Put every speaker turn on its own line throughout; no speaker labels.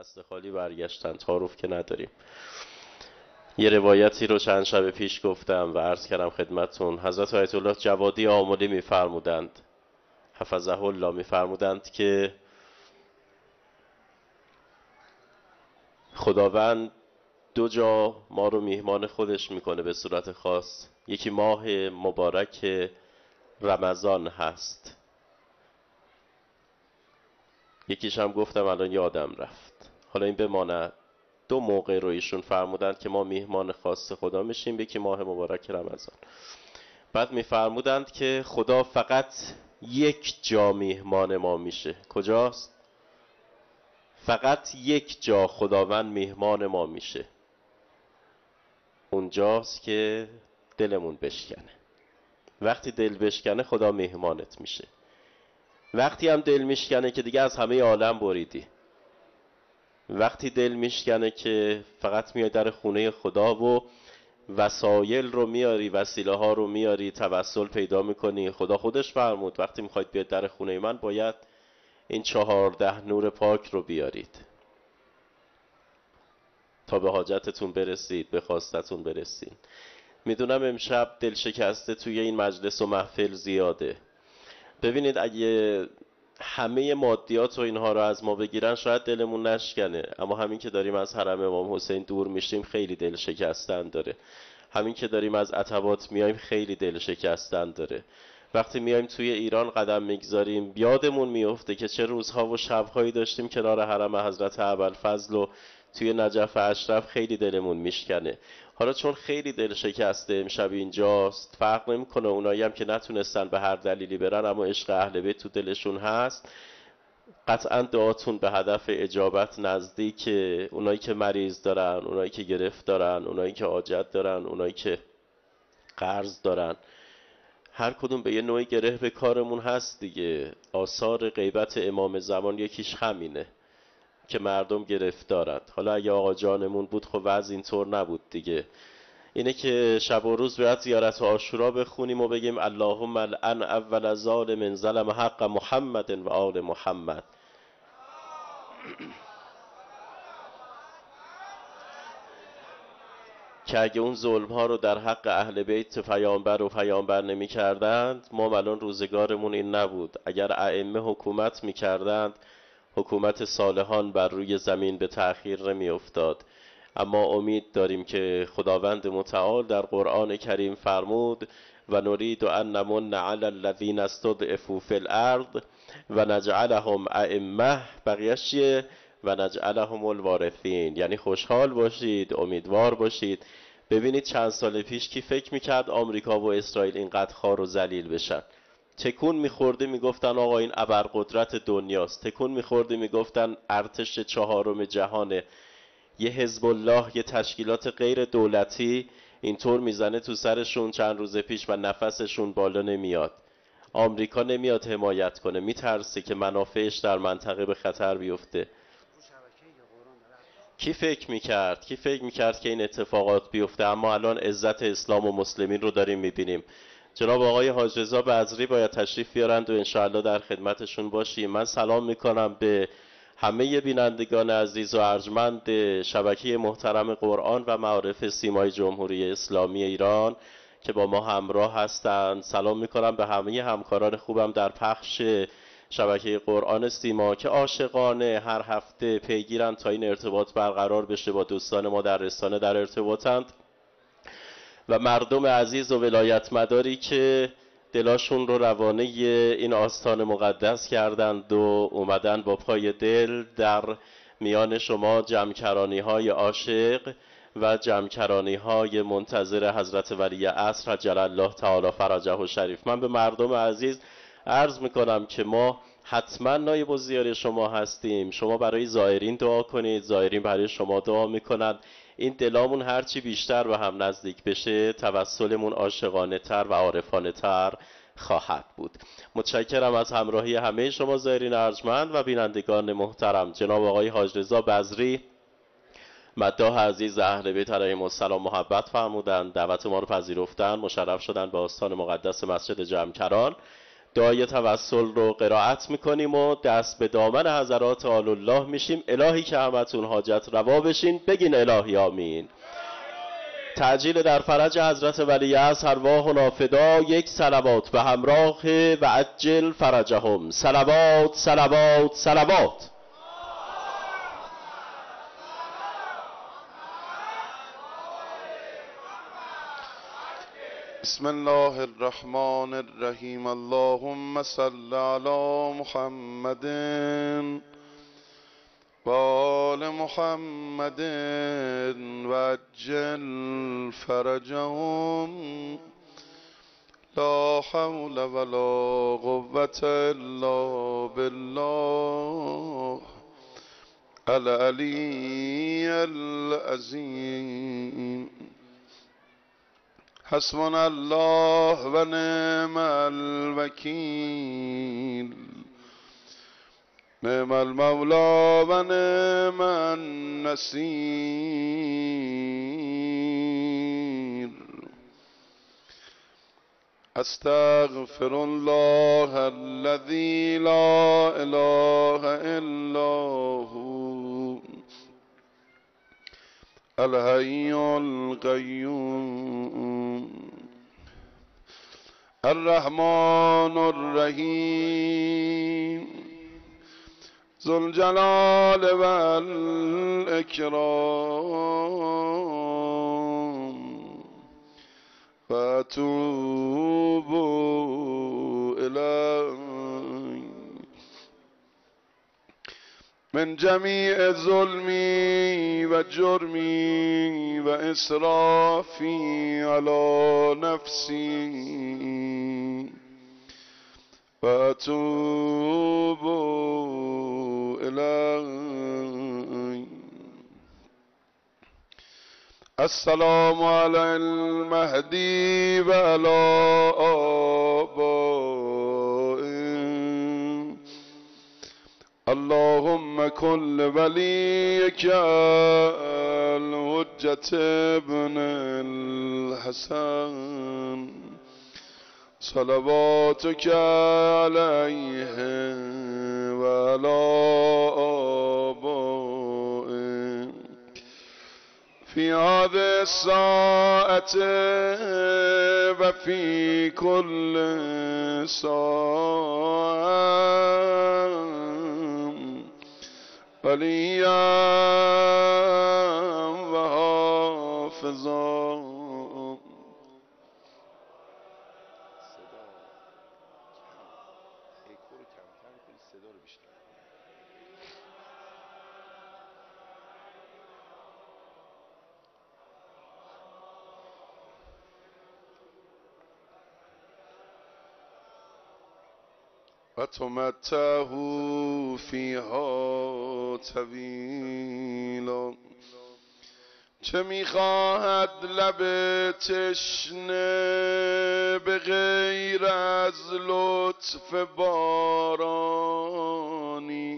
دست خالی برگشتن. تعارف که نداریم. یه روایتی رو چند شب پیش گفتم و عرض کردم خدمتون. حضرت آیت الله جوادی آملی میفرمودند حفظه الله، میفرمودند که خداوند دو جا ما رو میهمان خودش میکنه به صورت خاص. یکی ماه مبارک رمضان هست، یکیش هم گفتم الان یادم رفت، حالا این بماند. دو موقع رو ایشون فرمودند که ما میهمان خاص خدا میشیم، یکی ماه مبارک رمضان. بعد میفرمودند که خدا فقط یک جا میهمان ما میشه. کجاست؟ فقط یک جا خداوند میهمان ما میشه، اونجاست که دلمون بشکنه. وقتی دل بشکنه خدا میهمانت میشه. وقتی هم دل میشکنه که دیگه از همه عالم بریدی، وقتی دل میشکنه که فقط میای در خونه خدا و وسایل رو میاری، وسیله ها رو میاری، توسل پیدا میکنی. خدا خودش فرمود وقتی میخواید بیاد در خونه من باید این 14 نور پاک رو بیارید تا به حاجتتون برسید، به خواستتون برسید. میدونم امشب دل شکسته توی این مجلس و محفل زیاده. ببینید اگه همه مادیات و اینها رو از ما بگیرن شاید دلمون نشکنه، اما همین که داریم از حرم امام حسین دور میشیم خیلی دل شکستن داره. همین که داریم از عتبات میایم خیلی دل شکستن داره. وقتی میایم توی ایران قدم میگذاریم یادمون میفته که چه روزها و شبهایی داشتیم کنار حرم حضرت ابوالفضل و توی نجف اشرف. خیلی دلمون میشکنه. حالا چون خیلی دل شکسته امشب اینجاست، فرق نمیکنه اونایی هم که نتونستن به هر دلیلی برن اما عشق اهل بیت تو دلشون هست، قطعا دعاتون به هدف اجابت نزدیک. اونایی که مریض دارن، اونایی که گرفت دارن، اونایی که حاجت دارن، اونایی که قرض دارن، هر کدوم به یه نوعی گره به کارمون هست دیگه. آثار غیبت امام زمان یکیش همینه که مردم گرفتارند. حالا اگه آقا جانمون بود خب وضع اینطور نبود دیگه. اینه که شب و روز باید زیارت عاشورا بخونیم و بگیم اللهم لعن اول ظالم ظلم حق محمد و آل محمد. که اگه اون ظلم ها رو در حق اهل بیت پیامبر و پیامبر نمی کردند ما الان روزگارمون این نبود. اگر ائمه حکومت می کردند حکومت صالحان بر روی زمین به تأخیر نمی افتاد. اما امید داریم که خداوند متعال در قرآن کریم فرمود و نرید ان نمن علی الذین استضعفوا فی الارض و نجعلهم ائمه. بقیه‌اش چیه؟ و نجعلهم الوارثین. یعنی خوشحال باشید، امیدوار باشید. ببینید چند سال پیش کی فکر میکرد آمریکا و اسرائیل اینقدر خوار و ذلیل بشن؟ تکون میخورده میگفتن آقا این ابرقدرت دنیاست، تکون میخورده میگفتن ارتش چهارم جهانه. یه حزب الله، یه تشکیلات غیر دولتی اینطور میزنه تو سرشون چند روز پیش و نفسشون بالا نمیاد. آمریکا نمیاد حمایت کنه، میترسه که منافعش در منطقه به خطر بیفته. کی فکر میکرد که این اتفاقات بیفته؟ اما الان عزت اسلام و مسلمین رو داریم میبینیم. جناب آقای حاج رضا بزری باید تشریف بیارند و انشاءالله در خدمتشون باشیم. من سلام میکنم به همه بینندگان عزیز و ارجمند شبکه محترم قرآن و معارف سیمای جمهوری اسلامی ایران که با ما همراه هستند. سلام میکنم به همه همکاران خوبم در پخش شبکه قرآن سیما که عاشقانه هر هفته پیگیرند تا این ارتباط برقرار بشه. با دوستان ما در رسانه در ارتباطند و مردم عزیز و ولایت مداری که دلاشون رو روانه این آستان مقدس کردند و اومدن با پای دل در میان شما جمع‌کرانی های عاشق و جمع‌کرانی های منتظر حضرت ولی عصر عجل الله تعالی فرجه و شریف. من به مردم عزیز عرض میکنم که ما حتما نایب الزیار شما هستیم. شما برای زائرین دعا کنید، زائرین برای شما دعا میکنند. این دلامون هرچی بیشتر به هم نزدیک بشه توسلمون عاشقانه تر و عارفانه تر خواهد بود. متشکرم از همراهی همه شما زائرین ارجمند و بینندگان محترم. جناب آقای حاج رضا بزری مداح عزیز اهل بیت علیهم السلام محبت فرمودند، دعوت ما رو پذیرفتند، مشرف شدند به آستان مقدس مسجد جمع‌کران. دعای توسل رو قرائت میکنیم و دست به دامن حضرات آل الله میشیم. الهی که همتون حاجت روا بشین، بگین الهی آمین. تعجیل در فرج حضرت ولیعصر ارواحنا فدا، یک صلوات به همراه و عجل فرجهم. صلوات صلوات صلوات.
بسم الله الرحمن الرحیم. اللهم صل علی محمد و آل محمد و عجل فرجهم. لا حول ولا قوة الا بالله العلی العظیم. حسبنا الله و نعم الوکیل، نعم المولا و نعم النصیر. استغفر الله الذي لا اله الا هو الحي القيوم الرحمن الرحيم ذو الجلال والإكرام. فأتوبوا إليه من جميع ظلمي و جرمي و إسرافي على نفسي. وأتوبوا إليه. السلام على المهدي وعلى آبائه. اللهم كن لوليك الحجة ابن الحسن صلواتك عليه وعلى آبائه في هذه الساعة وفي كل ساعة وليا وحافظا. و تمتعه فیها طویلا. چه میخواهد لب تشنه به غیر از لطف بارانی؟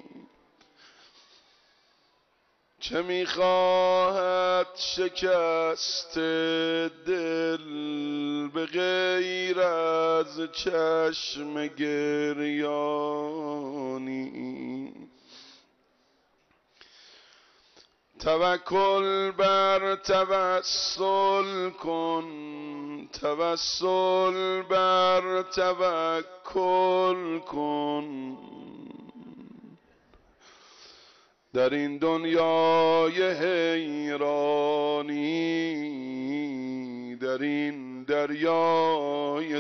چه میخواهد شکست دل به غیر از چشم گریانی؟ توکل بر توسل کن، توسل بر توکل کن. در این دنیای حیرانی، در این دریای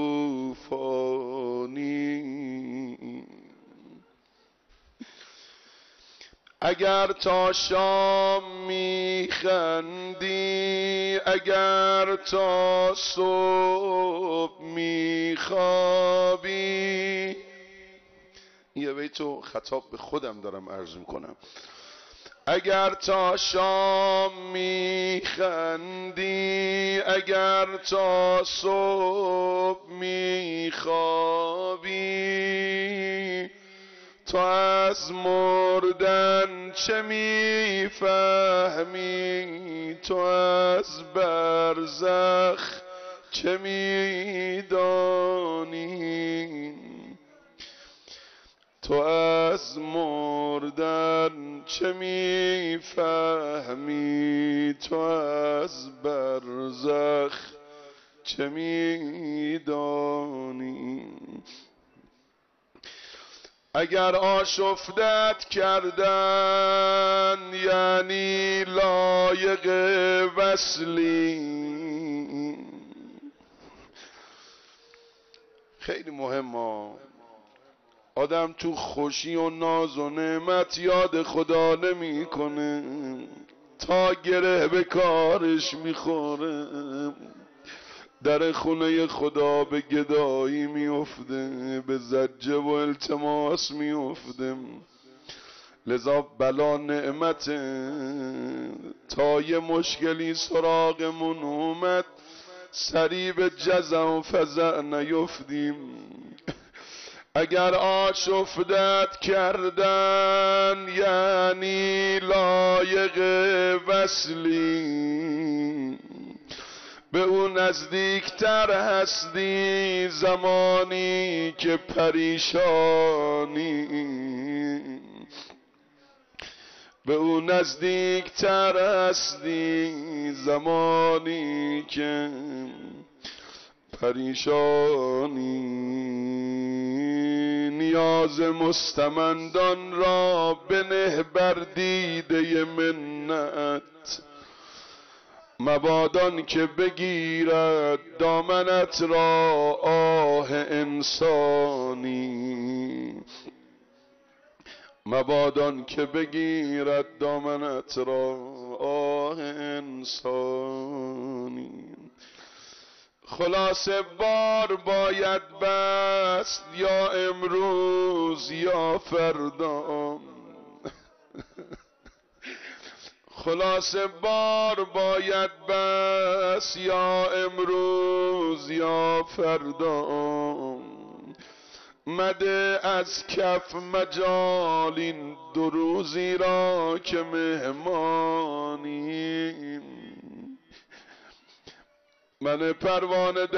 طوفانی. اگر تا شام میخندی، اگر تا صبح میخوابی. یه بیتو خطاب به خودم دارم عرض میکنم. اگر تا شام میخندی، اگر تا صبح میخوابی، تو از مردن چه میفهمی؟ تو از برزخ چه میدانی؟ تو از مردن چه میفهمی؟ تو از برزخ چه میدانی؟ اگر آشفتت کردن یعنی لایق وصلی. خیلی مهمه آدم تو خوشی و ناز و نعمت یاد خدا نمیکنه، تا گره به کارش میخوره در خونه خدا به گدایی میفته، به زجه و التماس میفته. لذا بلا نعمته تا یه مشکلی سراغمون اومد سریع به جزع و فزع نیفتیم. اگر آشفتت کردن یعنی لایق وصلی، به اون نزدیکتر هستی زمانی که پریشانی. به اون نزدیکتر هستی زمانی که پریشانی. نیاز مستمندان را بنه بر دیده منت، مبادان که بگیرد دامنت را آه انسانی. مبادان که بگیرد دامنت را آه انسانی. خلاصه بار باید بست یا امروز یا فردا. خلاصه بار باید بست یا امروز یا فردا. مده از کف مجال این دو روزی را که مهمانیم. من پروانه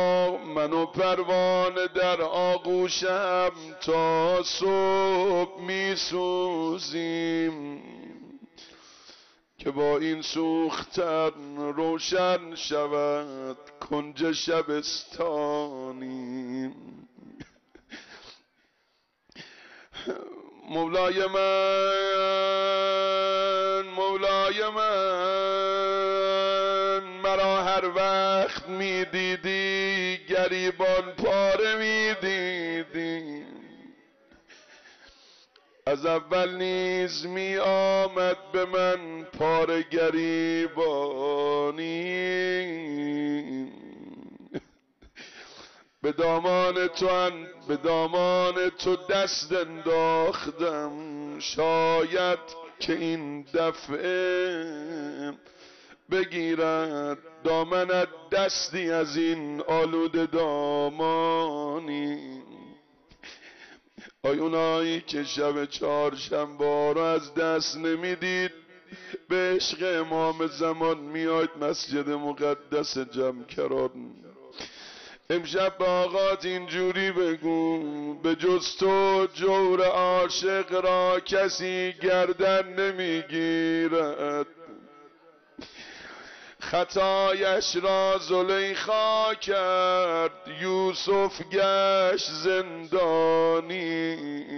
در آغوشم تا صبح می سوزیم، که با این سوختن روشن شود کنج شبستانیم. مولای من مرا هر وقت می دیدی گریبان پاره می دیدی. از اول نیز می آمد به من پاره گریبانی. به دامان تو دست انداختم، شاید که این دفعه بگیرد دامنت دستی از این آلوده دامانی. آی اونایی که شب چهارشنبه رو از دست نمیدید، به عشق امام زمان میاید مسجد مقدس جمکران. امشب به آقات اینجوری بگو به جز تو جور عاشق را کسی گردن نمیگیرد. خطایش را زلیخا کرد یوسف گشت زندانی.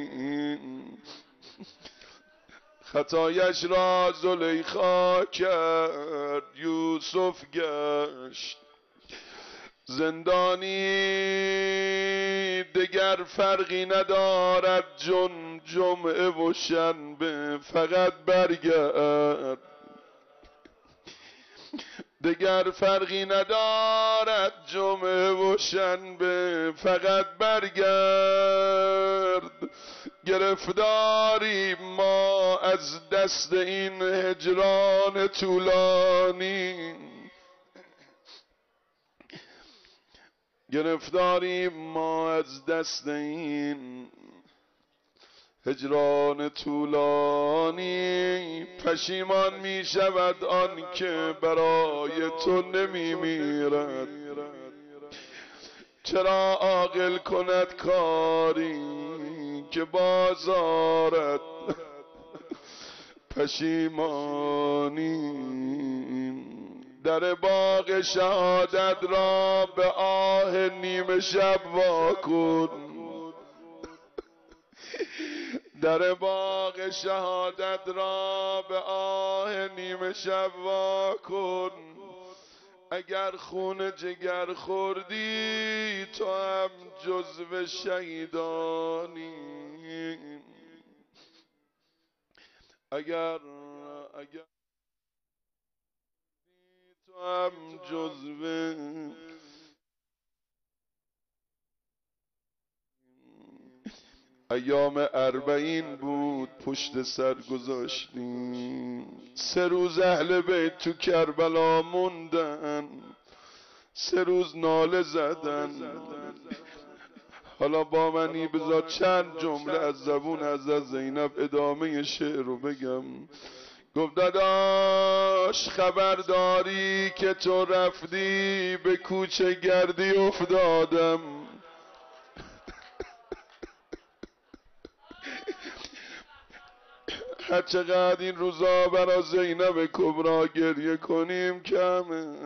خطایش را زلیخا کرد یوسف گشت زندانی. دگر فرقی ندارد جمعه و شنبه، فقط برگرد. دگر فرقی ندارد جمعه و شنبه، فقط برگرد. گرفتاری ما از دست این هجران طولانی. گرفتاری ما از دست این هجران طولانی. پشیمان می شود آن که برای تو نمی میرد. چرا عاقل کند کاری که بازارت پشیمانی. در باغ شهادت را به آه نیمه شب واکن، در باغ شهادت را به آه نیمه شب واکن. اگر خون جگر خوردی تو هم جزو شهیدانی. اگر تو هم جزو ایام 40 بود پشت سر گذاشتیم. 3 روز اهل بیت تو کربلا موندن، 3 روز ناله زدن. حالا با منی بذار چند جمله از زبون حضرت زینب ادامه شعر رو بگم. گفت داداش خبرداری که تو رفتی به کوچه گردی افتادم. هر چقدر این روزا برا زینب کبرا گریه کنیم کمه.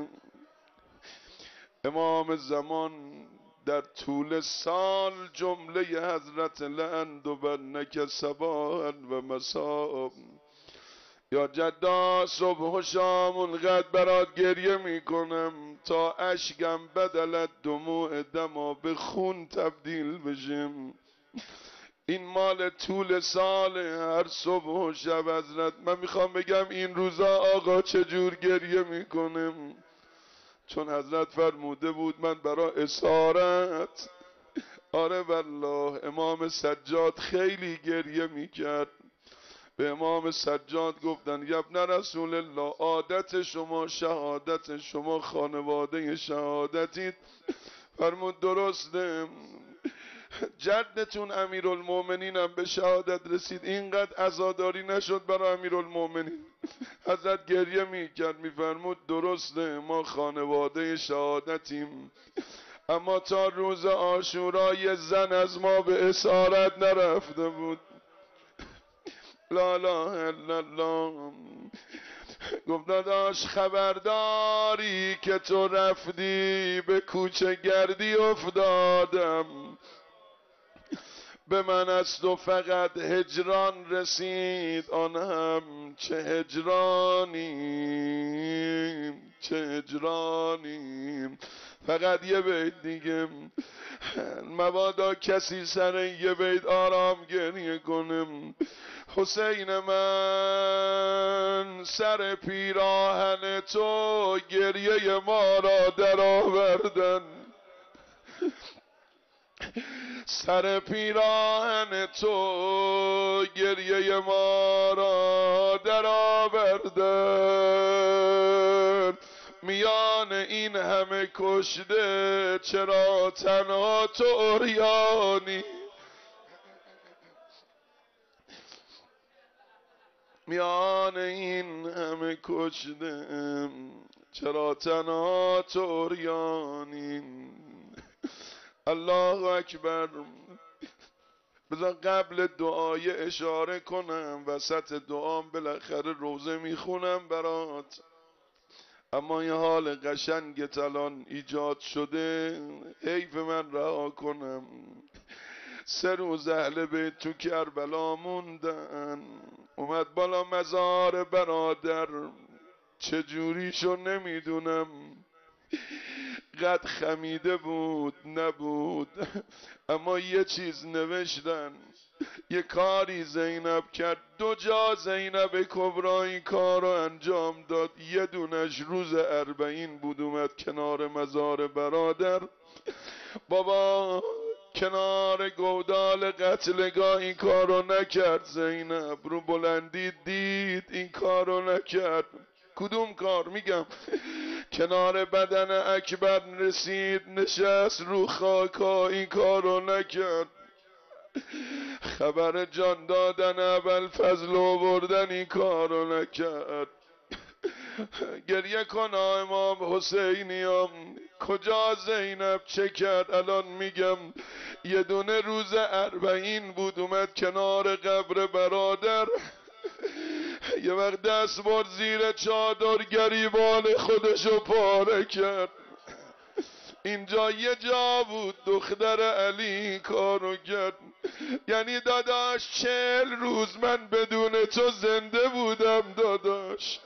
امام زمان در طول سال جمله حضرت لعند و بنک صباحا و مساء، یا جدا صبح و شام اونقدر برات گریه میکنم تا اشکم بدلت دموع دما به خون تبدیل بشم. این مال طول سال هر صبح و شب حضرت. من میخوام بگم این روزا آقا چجور گریه میکنم، چون حضرت فرموده بود من برا اسارت. آره والله امام سجاد خیلی گریه میکرد. به امام سجاد گفتن یا ابن رسول الله عادت شما شهادت، شما خانواده شهادتید. فرمود درسته، جدتون امیرالمومنین هم به شهادت رسید، اینقدر عزاداری نشد برای امیرالمومنین. حضرت گریه میکرد میفرمود درسته ما خانواده شهادتیم، اما تا روز عاشورا یه زن از ما به اسارت نرفته بود. لا اله الا الله. گفت داداش خبرداری که تو رفتی به کوچه گردی افتادم. به من از تو فقط هجران رسید، آن هم چه هجرانی چه هجرانی. فقط یه بیت دیگه، مبادا کسی سر یه بیت آرام گریه کنم. حسین من سر پیراهن تو گریه ما را در آوردن، سر پیراهن تو گریه ما را در آوردن. میان این همه کشته چرا تنها تو عریانی. میان این همه کشته چرا تنها تو عریانی. الله اکبر. بذار قبل دعای اشاره کنم، وسط دعام بالاخره روزه میخونم برات، اما یه حال قشنگ الان ایجاد شده حیف من رها کنم. 3 روز اهل بیت تو کربلا موندن. اومد بالا مزار برادر، چجوریشو نمیدونم، قد خمیده بود نبود، اما یه چیز نوشتن. یه کاری زینب کرد، 2 جا زینب کبرا این کار رو انجام داد. یه دونش روز 40 بود اومد کنار مزار برادر. بابا کنار گودال قتلگاه این کار رو نکرد. زینب رو بلندی دید این کار رو نکرد. کدوم کار میگم؟ کنار بدن اکبر رسید نشست رو خاکا، این کار رو نکرد. خبر جان دادن ابوالفضل آوردن، این کار رو نکرد. گریه کن امام حسینیام، کجا زینب چه کرد؟ الان میگم. یه دونه روز 40 بود اومد کنار قبر برادر، یه وقت دست برد زیر چادر گریبان خودشو پاره کرد. اینجا یه جا بود دختر علی کارو کرد. یعنی داداش 40 روز من بدون تو زنده بودم داداش.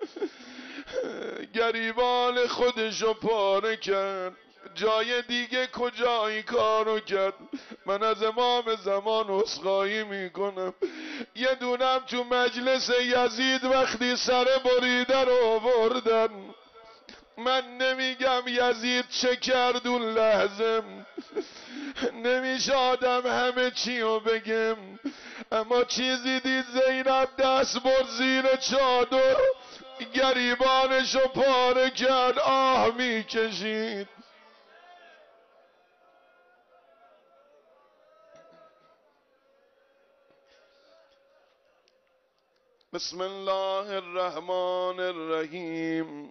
گریبان خودشو پاره کرد. جای دیگه کجا این کارو کرد؟ من از امام زمان عذرخواهی میکنم. یه دونم تو مجلس یزید وقتی سر بریده رو آوردن، من نمیگم یزید چه کرد اون لحظه، نمیشه آدم همه چی رو بگم، اما چیزی دید زینب دست برد زیر چادر گریبانشو پاره کرد، آه میکشید. بسم الله الرحمن الرحیم.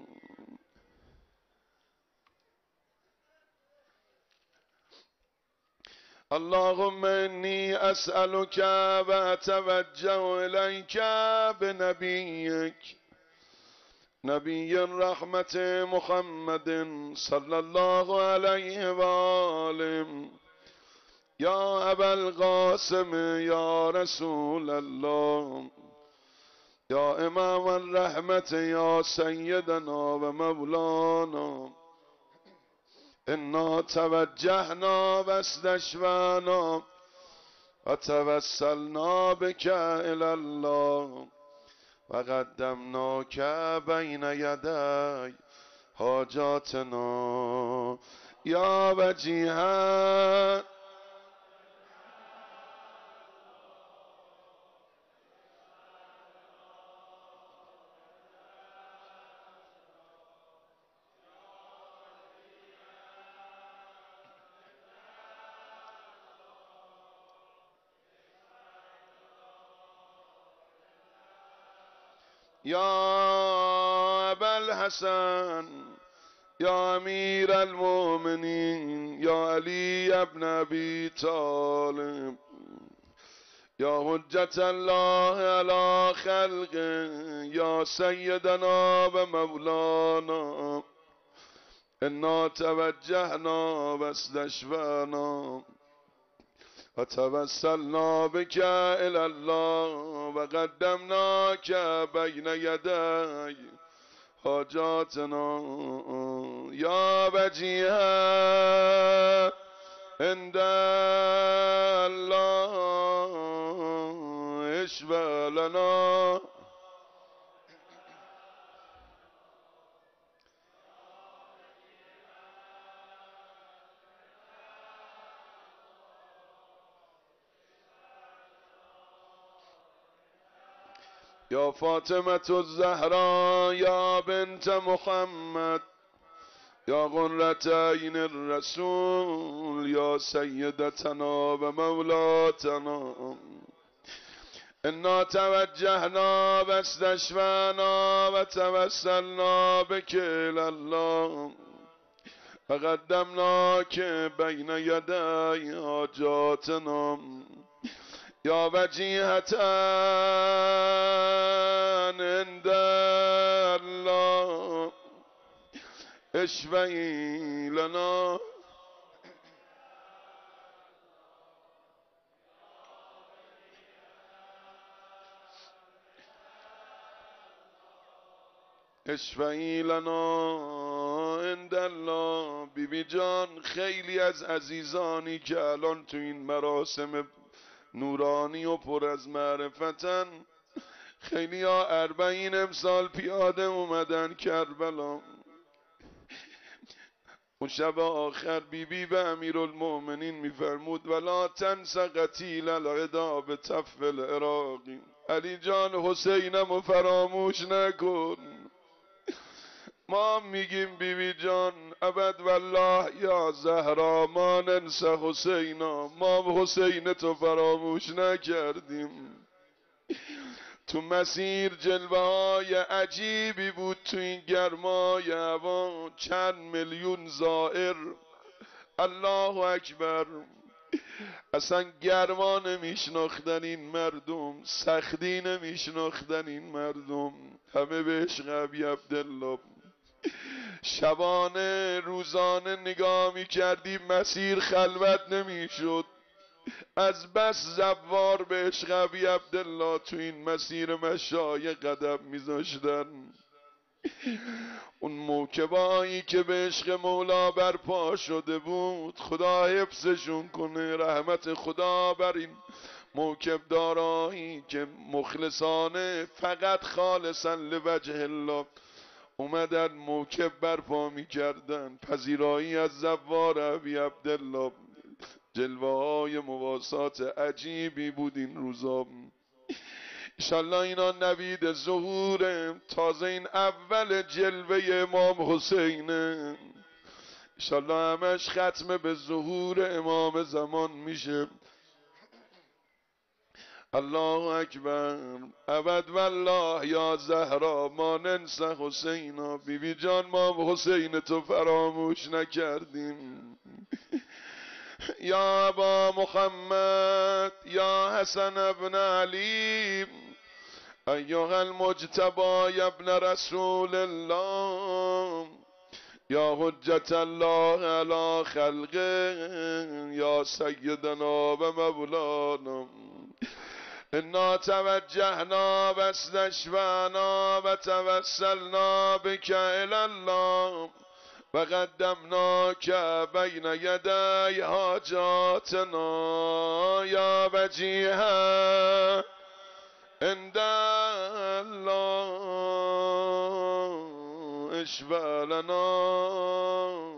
اللهم انی اسألك و اتوجه الیک بنبیک نبی الرحمت محمد صلی الله علیه و آله. یا ابا القاسم یا رسول الله، یا امام الرحمت یا سیدنا و مولانا، انا توجهنا و استشفعنا و توسلنا بک الی الله و قدمناک بین یدی حاجاتنا یا وجیها. یا ابا الحسن یا امیر المؤمنین یا علی ابن ابی طالب یا حجت الله علی خلقه یا سیدنا و مولانا، انا توجهنا و استشفعنا و توسلنا بک الی الله و قدمناک بین یدی حاجاتنا یا وجیها عند الله اشفع لنا. یا فاطمة الزهرا یا بنت محمد یا قرة عین الرسول یا سیدتنا و مولاتنا، انا توجهنا و استشفعنا و توسلنا بک الی الله و قدمناک بین یدی حاجاتنا یا وجیهة عند الله اشفعی لنا. اشفعی لنا عند الله. بیبی جان، خیلی از عزیزانی که الان تو این مراسم نورانی و پر از معرفتن، خیلی ها 40 امسال پیاده اومدن کربلا. اون شب آخر بیبی به امیرالمؤمنین میفرمود ولا تنس قتیل العدا به تف العراقی، علی جان حسینم فراموش نکن. ما میگیم بیبی جان ابد والله یا زهرا ما ننسى حسینا، ما حسین تو فراموش نکردیم. تو مسیر جلوه های عجیبی بود، تو این گرمای هوا چند میلیون زائر. الله اکبر. اصلا گرما نمیشناختن این مردم، سختی نمیشناختن این مردم، همه به عشق ابی عبدالله. شبانه روزانه نگاه میکردی مسیر خلوت نمیشد، از بس زوار به عشق ابی عبدالله تو این مسیر مشای قدم میذاشتن. اون موکبایی که به عشق مولا برپا شده بود، خدا حفظشون کنه، رحمت خدا بر این موکب دارایی که مخلصانه فقط خالصا لوجه الله اومدن موکب برپا میکردن. پذیرایی از زوار ابی عبدالله، جلوه های مواسات عجیبی بود این روزا. انشالله اینا نوید ظهوره، تازه این اول جلوه امام حسینه، انشالله همش ختم به ظهور امام زمان میشه. الله اکبر. ابد والله یا زهرا ما ننسى حسینا. بیبی جان ما حسین تو فراموش نکردیم. یا ابا محمد یا حسن ابن علی ایها المجتبی یا ابن رسول الله یا حجت الله علی خلقه یا سیدنا و مولانا. انا توجهنا و استشفعنا و توسلنا بک الی الله و قدمناک بین یدی حاجاتنا یا وجیها عند الله اشفع لنا.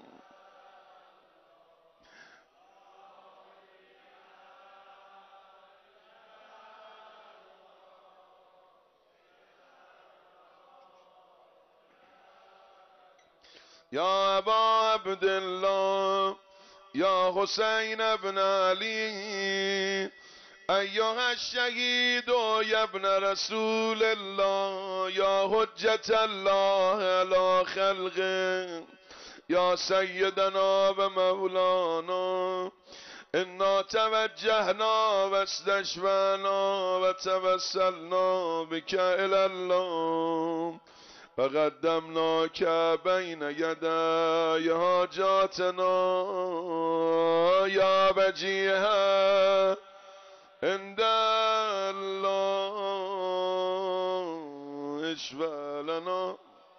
یا ابا عبدالله یا حسین ابن علی ایها الشهید یا ابن رسول الله یا حجت الله علی خلقه یا سیدنا و مولانا. انا توجهنا و استشفعنا و توسلنا بک الی الله و قدمناک بین یدی حاجاتنا یا وجیها عند الله اشفع لنا.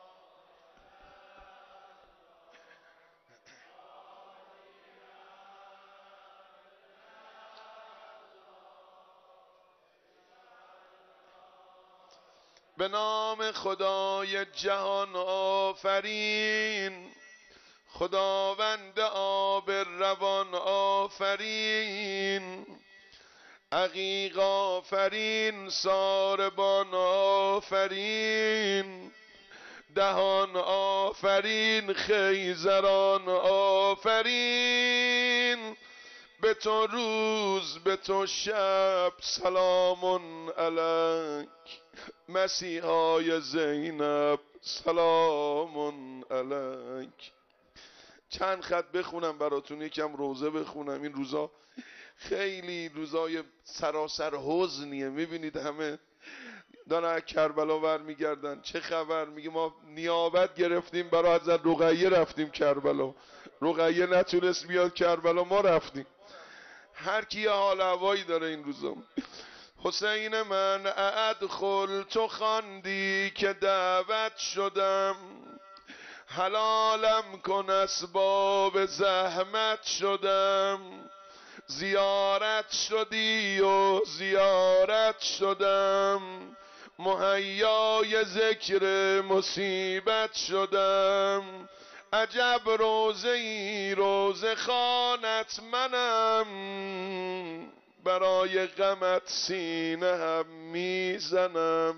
به نام خدای جهان آفرین، خداوند آب روان آفرین، عقیق آفرین، ساربان آفرین، دهان آفرین، خیزران آفرین. به تو روز به تو شب سلام علیک مسیحای زینب سلام علیک. چند خط بخونم براتون، یکم روزه بخونم. این روزا خیلی روزای سراسر حزنیه. میبینید همه دارن کربلا ور میگردن. چه خبر؟ میگه ما نیابت گرفتیم برای حضرت رقیه رفتیم کربلا، رقیه نتونست بیاد کربلا، ما رفتیم. هر کی حال هوایی داره این روزا. حسین من ادخل تو خواندی که دعوت شدم، حلالم کن اسباب زحمت شدم، زیارت شدی و زیارت شدم، مهیای ذکر مصیبت شدم. عجب روزه ای روزه خوانت منم، برای غمت سینه هم میزنم،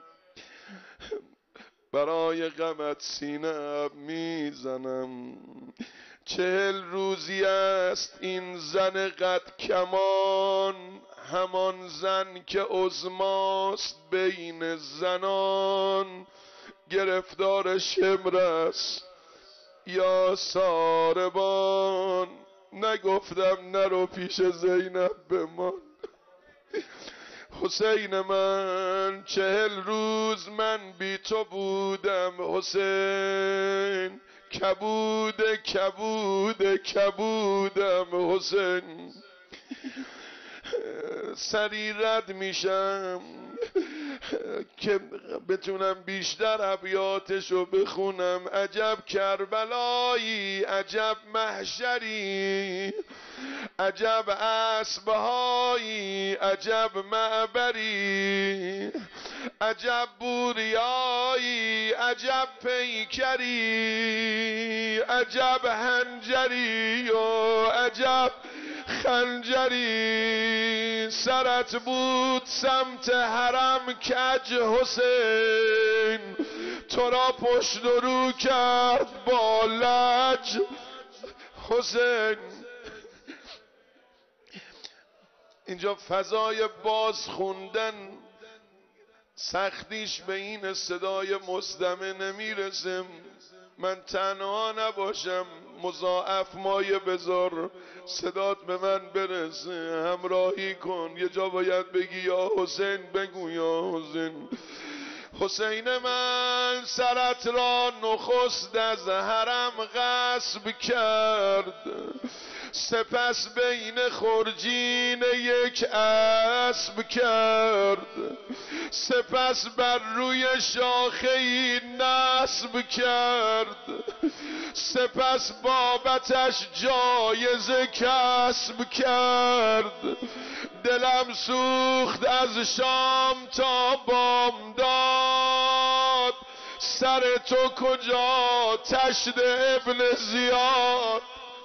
برای غمت سینه هم میزنم. 40 روزی است این زن قد کمان همان زن که عظماست بین زنان، گرفتار شمر است یا ساربان. نگفتم نرو پیش زینب بمان. حسین من 40 روز من بی تو بودم حسین، کبودم حسین. سری رد میشم که بتونم بیشتر ابیاتشو بخونم. عجب کربلایی، عجب محشری، عجب اسبهایی، عجب معبری، عجب بوریایی، عجب پیکری، عجب هنجری و عجب خنجری. سرت بود سمت حرم کج حسین، تو را پشت رو کرد با لج حسین. اینجا فضای باز خوندن سختیش به این صدای مصدمه نمیرسم. من تنها نباشم، مضاعف مایه بذار صدات به من برسه، همراهی کن. یه جا باید بگی یا حسین، بگو یا حسین. حسین من سرت را نخست از حرم غصب کرد، سپس بین خرجین یک اسب کرد، سپس بر روی شاخه‌ای نصب کرد، سپس بابتش جایزه کسب کرد. دلم سوخت از شام تا بامداد، سر تو کجا تشت ابن زیاد،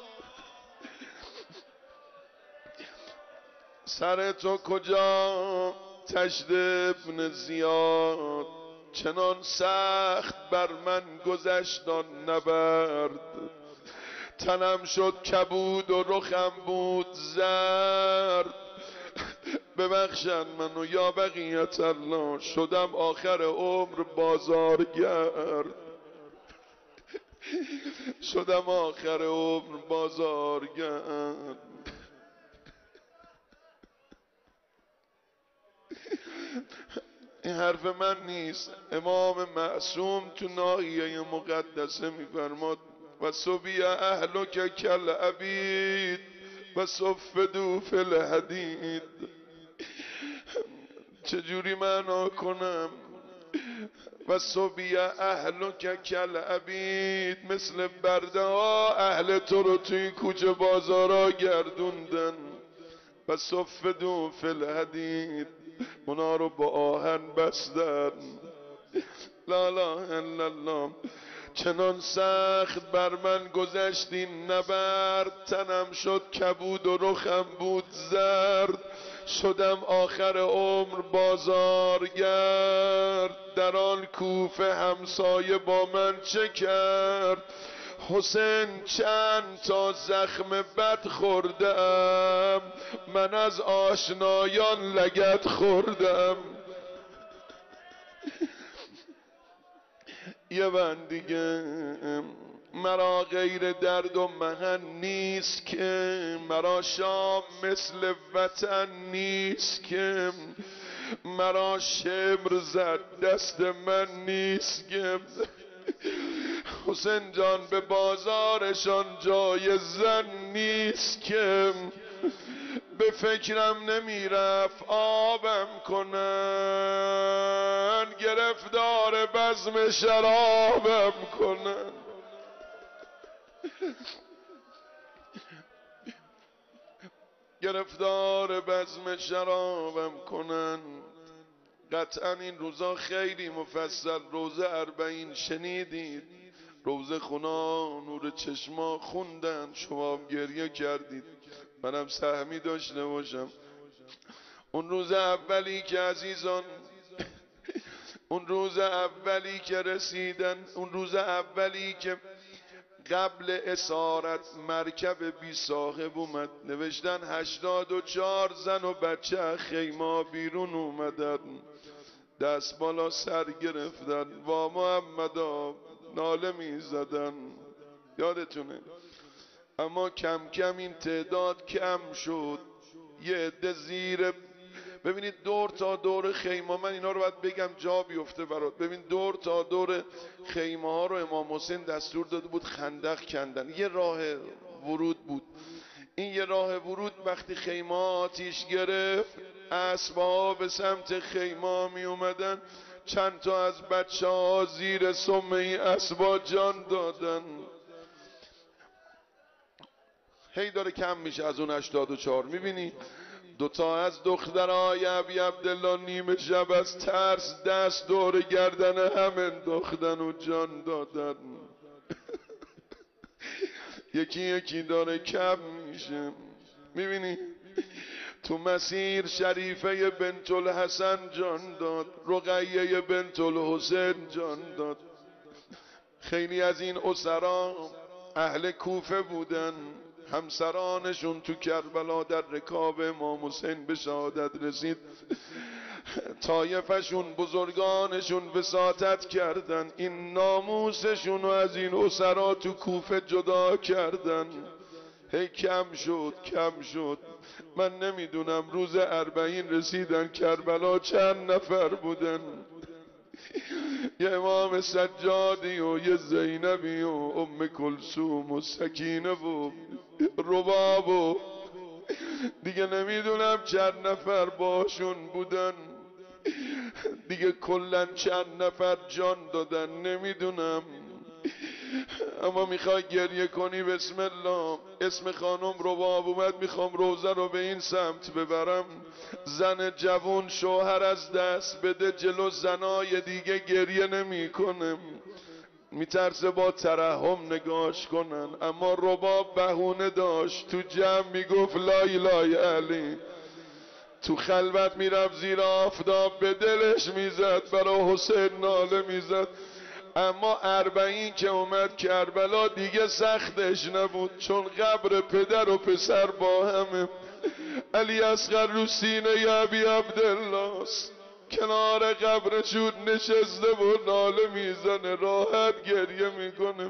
سر تو کجا تشت ابن زیاد. چنان سخت بر من گذشت آن نبرد، تنم شد کبود و رخم بود زرد. ببخشن منو یا بقیت الله، شدم آخر عمر بازارگرد، شدم آخر عمر بازارگرد. این حرف من نیست، امام معصوم تو ناحیه مقدسه میفرماد و صبی اهلک کل عبید و صفدو فی الحدید. چجوری معنا کنم؟ و صبی اهلک کل عبید، مثل برده ها اهل تو رو توی کوچه بازارا گردوندن. و صفدو فی الحدید، اونا رو با آهن بستن. لا لا الا الله. چنان سخت بر من گذشت این نبرد، تنم شد کبود و رخم بود زرد. شدم آخر عمر بازارگرد، در آن کوفه همسایه با من چه کرد؟ حسین چند تا زخم بد خوردم، من از آشنایان لگد خوردم. یه بند دیگه. مرا غیر درد و محن نیست که، مرا شام مثل وطن نیست که، مرا شمر زد دست من نیست که. حسین جان به بازارشان جای زن نیست که، به فکرم نمیرفت آبم کنن، گرفتار بزم شرابم کنن. گرفتار بزم شرابم کنن. قطعا این روزا خیلی مفصل روزه 40 شنیدید، روزه خونا نور چشما خوندن، شما هم گریه کردید، منم سهمی داشته باشم. اون روز اولی که عزیزان، اون روز اولی که رسیدن، اون روز اولی که قبل اسارت مرکب بی صاحب اومد، نوشتن 84 زن و بچه خیمه بیرون اومدن، دست بالا سر گرفتن، وا محمدا ناله می زدن. یادتونه؟ اما کم کم این تعداد کم شد، یه عده زیر، ببینید دور تا دور خیمه، من اینا رو باید بگم جا بیفته برات. ببین دور تا دور خیمه ها رو امام حسین دستور داده بود خندق کندن، یه راه ورود بود. این یه راه ورود وقتی خیمه آتیش گرفت، اسبا به سمت خیمه می اومدن، چند تا از بچه ها زیر سم این اسبا جان دادن. هی داره کم میشه از اون 84. میبینی دوتا از دخترای ابی عبدالله نیمه شب از ترس دست دور گردن هم انداختن و جان دادن. یکی یکی داره کم میشه. میبینی تو مسیر شریفه بنت الحسن جان داد، رقیه بنت الحسین جان داد. خیلی از این اسرا اهل کوفه بودن، همسرانشون تو کربلا در رکاب امام حسین به شهادت رسید، طایفشون بزرگانشون وساطت کردن، این ناموسشون رو از این اسرا تو کوفه جدا کردن. هی کم شد کم شد. من نمیدونم روز 40 رسیدن کربلا چند نفر بودن. یه امام سجادی و یه زینبی و ام کلثوم و سکینه و رباب و دیگه نمیدونم چند نفر باشون بودن، دیگه کلن چند نفر جان دادن نمیدونم. اما میخوای گریه کنی بسم الله. اسم خانم رباب اومد، میخوام روزه رو به این سمت ببرم. زن جوون شوهر از دست بده جلو زنای دیگه گریه نمی کنم، میترسه با ترحم نگاش کنن. اما رباب بهونه داشت، تو جمع میگفت لا اله علی، تو خلوت میرفت زیر آفتاب به دلش میزد، برای حسین ناله میزد. اما 40 که اومد کربلا دیگه سختش نبود، چون قبر پدر و پسر با همه. علی اصغر رو سینه ابی عبدالله است، کنار قبرشون نشسته و ناله میزنه، راحت گریه میکنه.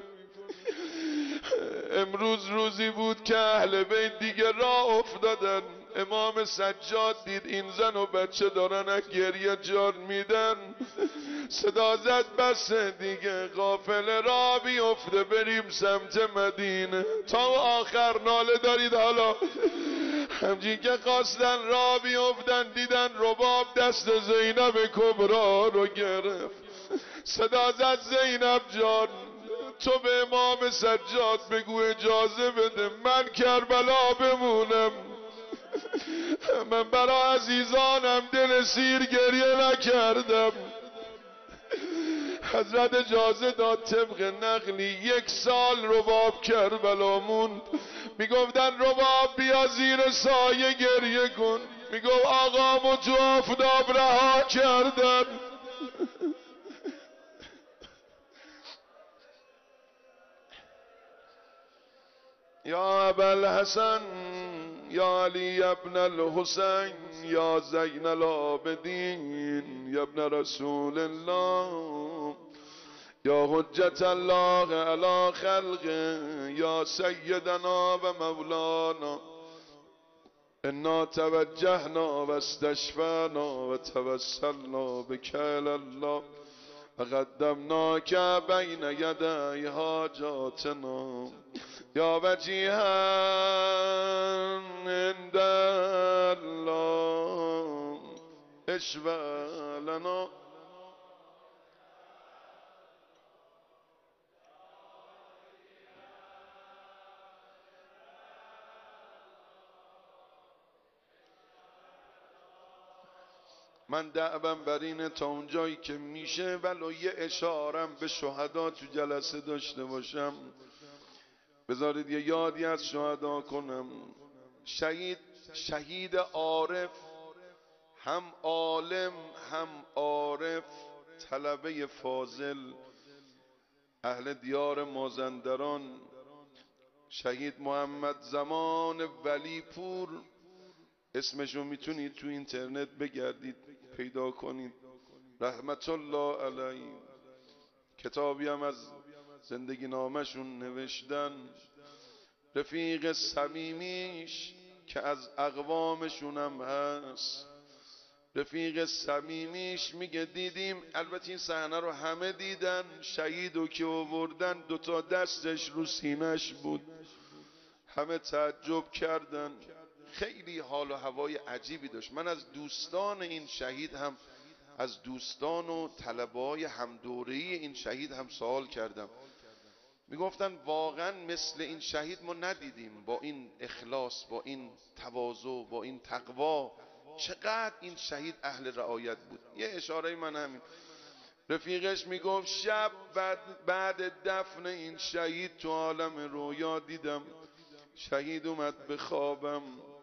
امروز روزی بود که اهل بیت دیگه راه افتادن. امام سجاد دید این زن و بچه دارن گریه جان میدن، صدا زد بس دیگه قافله را بیفته بریم سمت مدینه. تا آخر ناله دارید. حالا همچین که قاصدن را بیفتن دیدن رباب دست زینب کبرا رو گرفت، صدا زد زینب جان تو به امام سجاد بگو اجازه بده من کربلا بمونم، من برای عزیزانم دل سیر گریه نکردم. حضرت اجازه داد. طبق نقلی 1 سال رباب کربلا موند. میگفتن رباب بیا زیر سایه گریه کن، میگفت آقامو تو آفتاب رها کردن. یا ابوالحسن یا علی ابن الحسین یا زین العابدین یا ابن رسول الله یا حجت الله علی خلقه یا سیدنا و مولانا، انا توجهنا و استشفانا و توسلنا بک الی الله و قدمناک بین یدی حاجاتنا یا وجیها عند الله اشفع لنا. من دعوام بر اینه تا اونجایی که میشه ولو یه اشارم به شهدا تو جلسه داشته باشم. بذارید یه یادی از شهدا کنم. شهید عارف، هم عالم هم عارف، طلبه فاضل، اهل دیار مازندران، شهید محمد زمان ولی پور، اسمشو میتونید تو اینترنت بگردید پیدا کنید، رحمت الله علیه. کتابی هم از زندگی نامشون نوشتن. رفیق صمیمیش که از اقوامشون هم هست، رفیق صمیمیش میگه دیدیم، البته این صحنه رو همه دیدن، شهیدو که آوردن دوتا دستش رو سینه‌اش بود، همه تعجب کردن، خیلی حال و هوای عجیبی داشت. من از دوستان این شهید هم، از دوستان و طلبه‌های همدوره‌ای این شهید هم سوال کردم، میگفتن واقعا مثل این شهید ما ندیدیم، با این اخلاص، با این تواضع، با این تقوا، چقدر این شهید اهل رعایت بود. یه اشاره من همین. رفیقش میگفت شب بعد دفن این شهید تو عالم رویا دیدم شهید اومد به خوابم،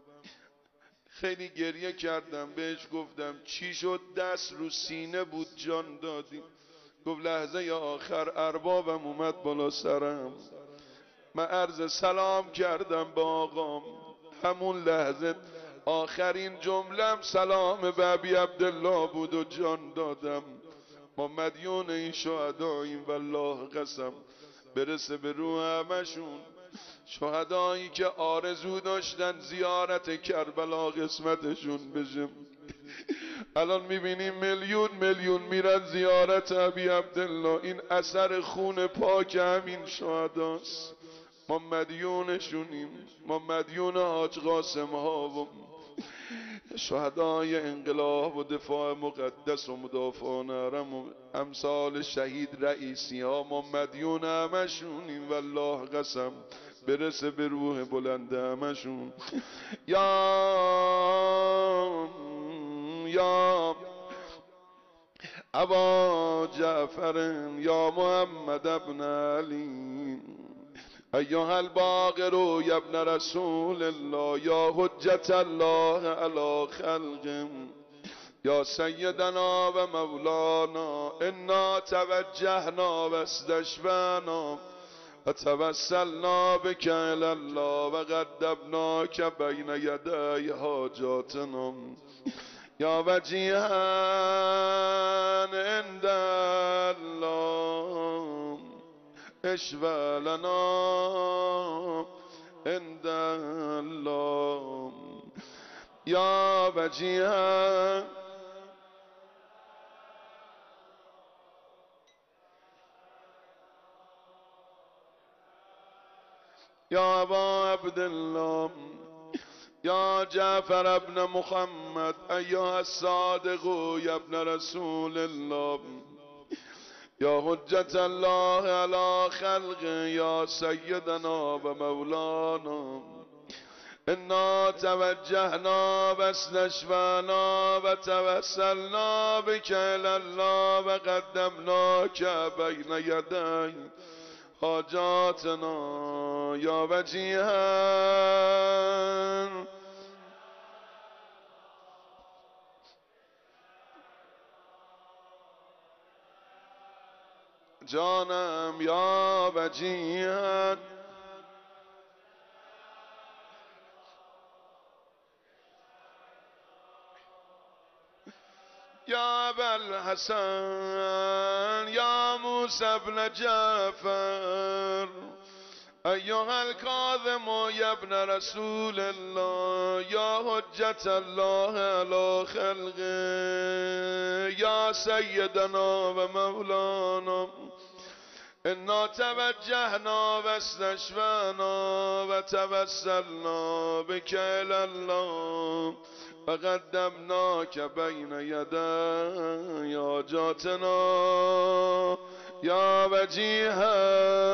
خیلی گریه کردم، بهش گفتم چی شد؟ دست رو سینه بود جان دادیم. گفت لحظه آخر اربابم اومد بالا سرم، من عرض سلام کردم با آقام، همون لحظه آخرین جملم سلام به ابی عبدالله بود و جان دادم. ما مدیون این شهداییم والله قسم، برسه به روح همشون، شهدایی که آرزو داشتن زیارت کربلا قسمتشون بشه. الان میبینیم میلیون میلیون میرن زیارت ابی عبدالله، این اثر خون پاک همین شهداست. ما مدیونشونیم، ما مدیون حاج قاسم ها و شهدای انقلاب و دفاع مقدس و مدافعان حرم و امثال شهید رئیسی ها، ما مدیون همشونیم والله قسم، برسه به روح بلند همشون. یا ابا جعفر یا محمد ابن علی ایها الباقر یا ابن رسول الله یا حجت الله علی خلق یا سیدنا و مولانا انا توجهنا و استشفعنا و توسلنا بک الی الله و قدمناک بین یدی حاجاتنا یا وجیها عند الله اشفع لنا عند الله یا وجیها یا ابا عبدالله یا جعفر ابن محمد ایها الصادق یا ابن رسول الله یا حجت الله علی خلق یا سیدنا و مولانا انا توجهنا و استشفعنا و توسلنا بک الی الله و قدمناک بین یدی حاجاتنا یا وجیها جانم یا وجیها یا ابا الحسن یا موسی بن جعفر ایها الکاظم یا ابن رسول الله یا حجت الله علی خلقه یا سیدنا و مولانا انا توجهنا و استشفعنا و توسلنا بک الی الله و قدمناک بین یدی حاجاتنا یا وجیها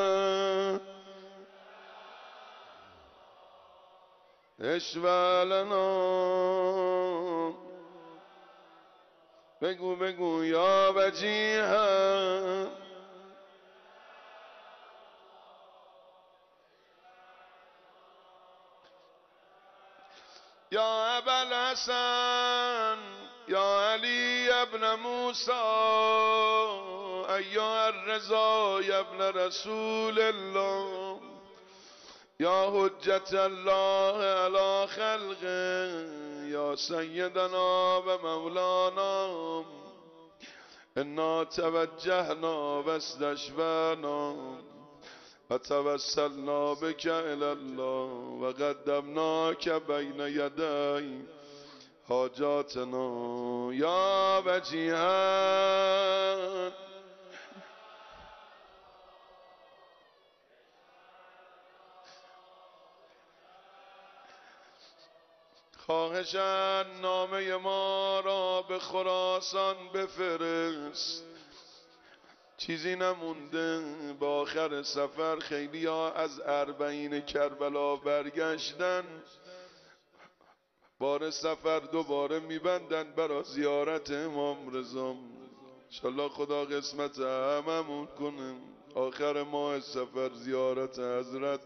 اشفع لنا. بگو یا وجیها یا ابا الحسن یا علی ابن موسی یا الرضا یا ابن رسول الله یا حجت الله علی خلقه یا سیدنا و مولانا انا توجهنا و استشفعنا و توسلنا بک الی الله و قدمناک بین یدی حاجاتنا یا وجیها. خواهشاً نامه ما را به خراسان بفرست، چیزی نمونده. با آخر سفر خیلی ها از اربعین کربلا برگشتن، بار سفر دوباره میبندن برای زیارت امام رضا. انشالله خدا قسمت هممون کنه آخر ماه سفر زیارت حضرت.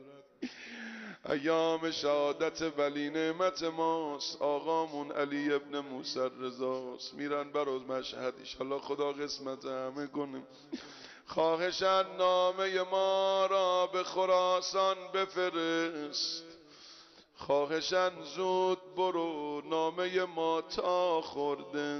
ایام شهادت ولی نعمت ماست، آقامون علی ابن موسی رضاست، میرن برای مشهد. انشالله خدا قسمت همه کنه. خواهشاً نامه ما را به خراسان بفرست، خواهشاً زود برو نامه ما تا خورده،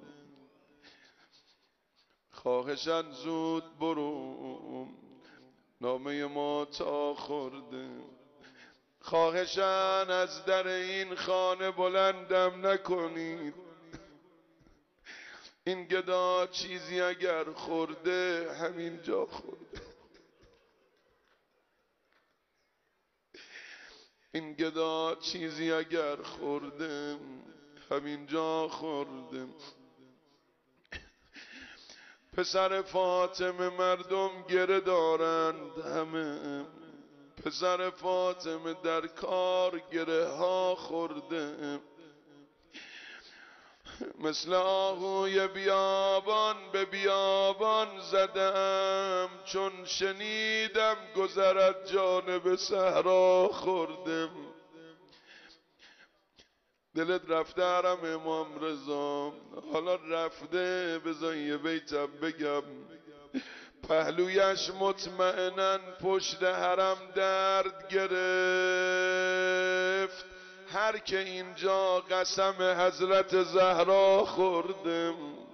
خواهشاً زود برو نامه ما تا خورده. خواهشاً از در این خانه بلندم نکنید، این گدا چیزی اگر خورده همین جا خورده، این گدا چیزی اگر خورده همین جا خورده. پسر فاطمه مردم گره دارند همه، پسر فاطمه در کار گره ها خورده. مثل آهوی بیابان به بیابان زدم، چون شنیدم گذرد جانب صحرا خوردم. دلت رفته حرم امام رضا، حالا رفته بذار یه بیتم بگم. پهلویش مطمئنن پشت حرم درد گرفت، هر که اینجا قسم حضرت زهرا خوردم.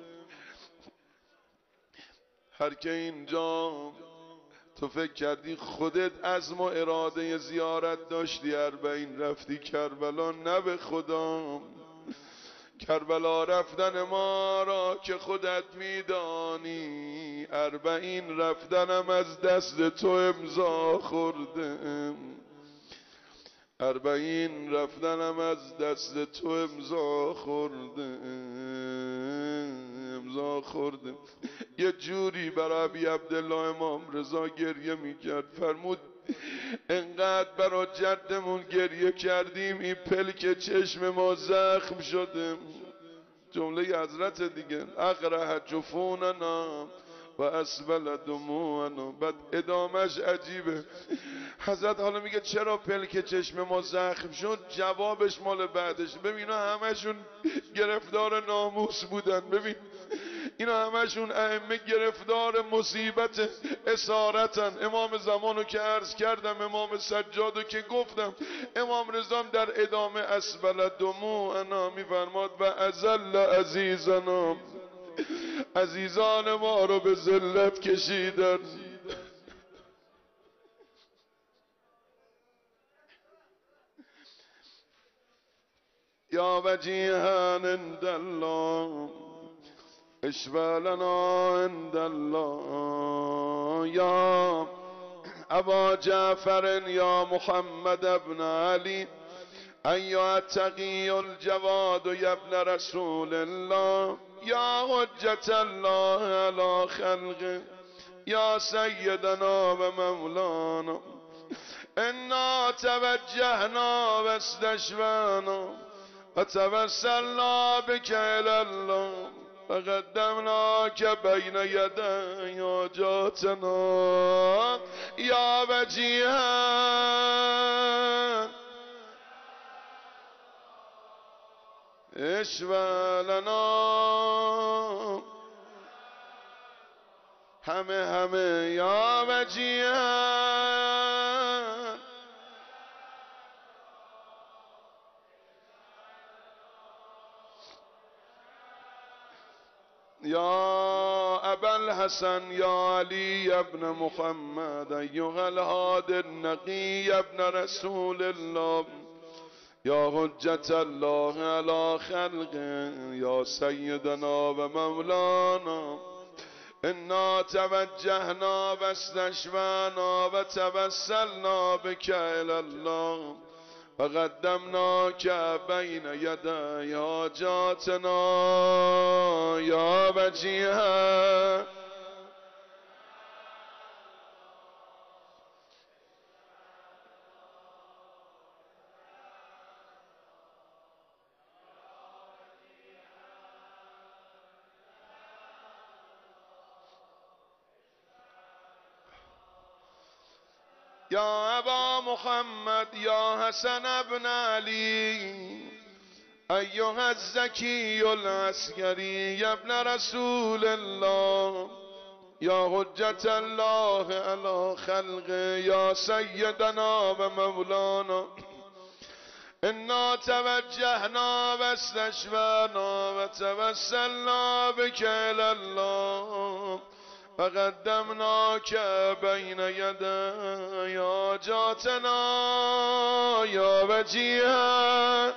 هر که اینجا تو فکر کردی خودت عزم و اراده زیارت داشتی، اربعین رفتی کربلا، نه به خدا. کربلا رفتن ما را که خودت میدانی، اربعین رفتنم از دست تو امضا خوردم، اربعین رفتنم از دست تو امضا خوردم، امضا خوردم. یه جوری برای ابی عبدالله امام رضا گریه میکرد، فرمود انقدر برای جدمون گریه کردیم این پلک چشم ما زخم شده. جمله حضرت دیگه، اقرح جفوننا و اسبل دموعنا. بعد ادامش عجیبه، حضرت حالا میگه چرا پلک چشم ما زخم شد؟ جوابش مال بعدش. ببین اینا همشون گرفتار ناموس بودن، ببین اینا همشون ائمه گرفتار مصیبت اسارتن. امام زمانو که عرض کردم، امام سجادو که گفتم، امام رضام در ادامه اسبل دموعنا میفرماد و ازل عزیزنا، عزیزان ما رو به ذلت کشیدن. یا وجیها عند الله اشفع لنا عند الله، یا ابا جعفر یا محمد ابن علی ایها التقی الجواد یا ابن رسول الله، یا حجت الله علی خلقه یا سیدنا و مولانا انا توجهنا و استشفعنا و توسلنا بک الی الله فقدمناک بین یدی حاجاتنا یا وجیها. اشفع لنا همه یا وجیها يا أبا الحسن يا علي ابن محمد أيها الهادي النقي ابن رسول الله يا حجة الله على خلقه يا سيدنا ومولانا إنا توجهنا واستشفعنا وتوسلنا بك إلى الله وقدمناك بين يدي حاجاتنا يا وجيها يا أبا محمد يا حسن بن علي أيها الزكي العسكري يا ابن رسول الله يا حجة الله على خلقه يا سيدنا ومولانا إنا توجهنا واستشفعنا وتوسلنا بك إلى الله فقدمناك بين يدي حاجاتنا يا وجيها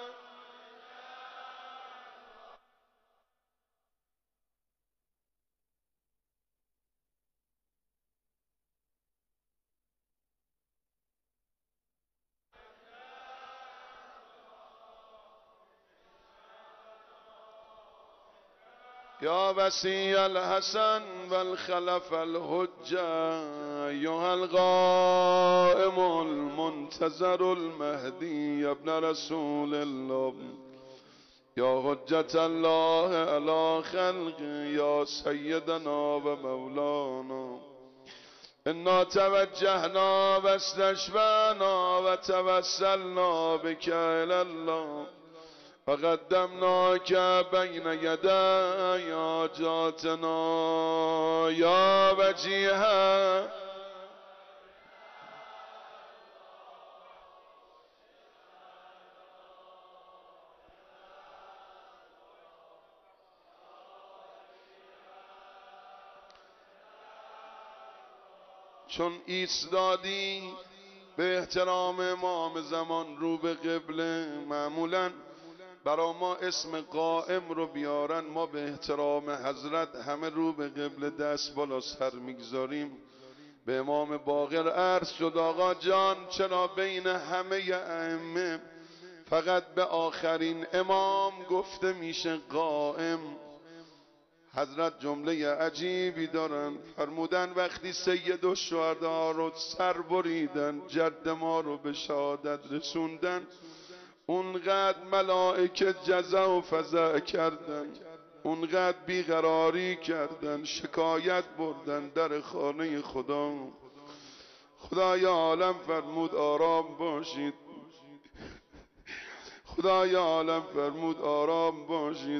يا وسيع الحسن والخلف الحجة أيها القائم المنتظر المهدي يا ابن رسول الله يا حجة الله على خلقه يا سيدنا ومولانا إنا توجهنا واستشفعنا وتوسلنا بك إلى الله فقدمناك بين يدي حاجاتنا يا وجيها چون ایستادی به احترام امام زمان رو به قبله معمولاً برا ما اسم قائم رو بیارن ما به احترام حضرت همه رو به قبل دست بالا سر میگذاریم به امام باقر عرض شد آقا جان چرا بین همه ائمه فقط به آخرین امام گفته میشه قائم؟ حضرت جمله عجیبی دارن فرمودن وقتی سید الشهدا رو سر بریدن جد ما رو به شهادت رسوندن اونقدر ملائکه جزع و فزع کردن اونقدر بیقراری کردن شکایت بردن در خانه خدا خدای عالم فرمود آرام باشید خدای عالم فرمود آرام باشید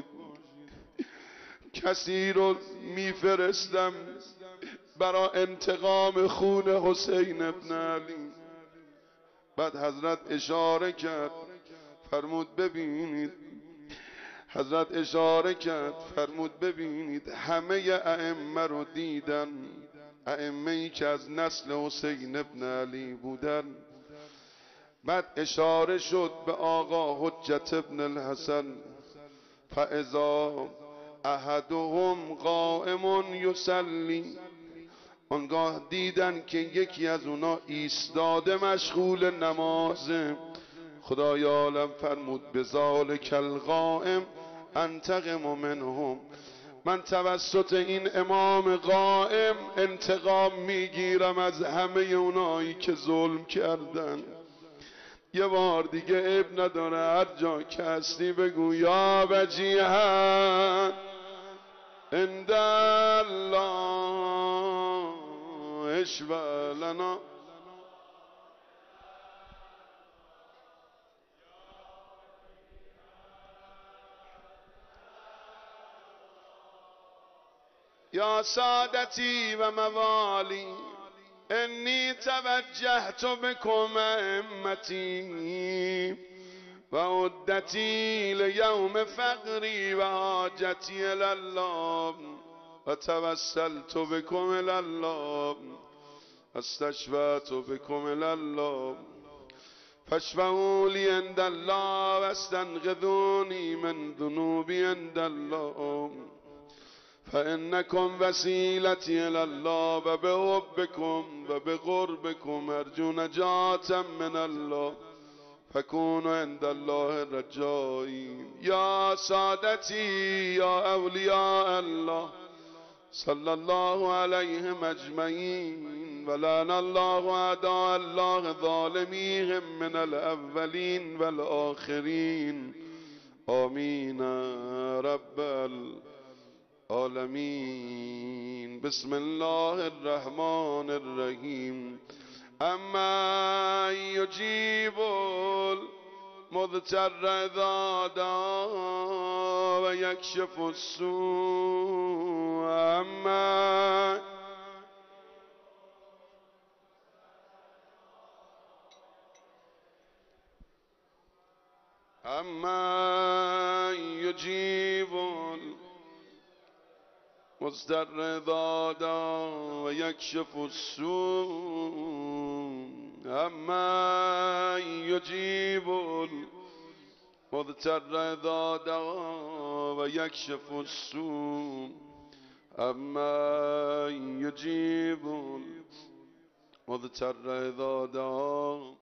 کسی رو میفرستم برای انتقام خون حسین ابن علی بعد حضرت اشاره کرد فرمود ببینید حضرت اشاره کرد فرمود ببینید همه ائمه رو دیدن ائمه ای که از نسل حسین ابن علی بودن بعد اشاره شد به آقا حجت ابن الحسن فاذا احدهم قائم یصلی آنگاه دیدن که یکی از اونا ایستاده مشغول نمازه خدای عالم فرمود بذالک القائم انتقم منهم من توسط این امام قائم انتقام میگیرم از همه اونایی که ظلم کردن. یه بار دیگه عیب نداره هر جا که هستی بگو یا وجیها عند الله اشفع لنا. یا سادتی و موالی انی توجهت بكم امتی و عدتی لیوم فقری و حاجتی الله و توسلت بكم الله استشفعت بكم الله فاشفعوا لي عند الله واستنقذوني من ذنوبي عند الله فإنكم وسيلتي إلى الله وبحبكم وبقربكم أرجو نجاة من الله فكونوا عند الله رجائي يا سادتي يا أولياء الله صلى الله عليهم أجمعين ولعن الله أعداء الله ظالميهم من الأولين والآخرين آمين رب العالمين بسم الله الرحمن الرحيم أما يجيب المضطر إذا دعا ويكشف السوء أما يجيب المضطر إذا دعا ويكشف السوء أما يجيب المضطر إذا دعا ويكشف السوء أما يجيب المضطر إذا دعا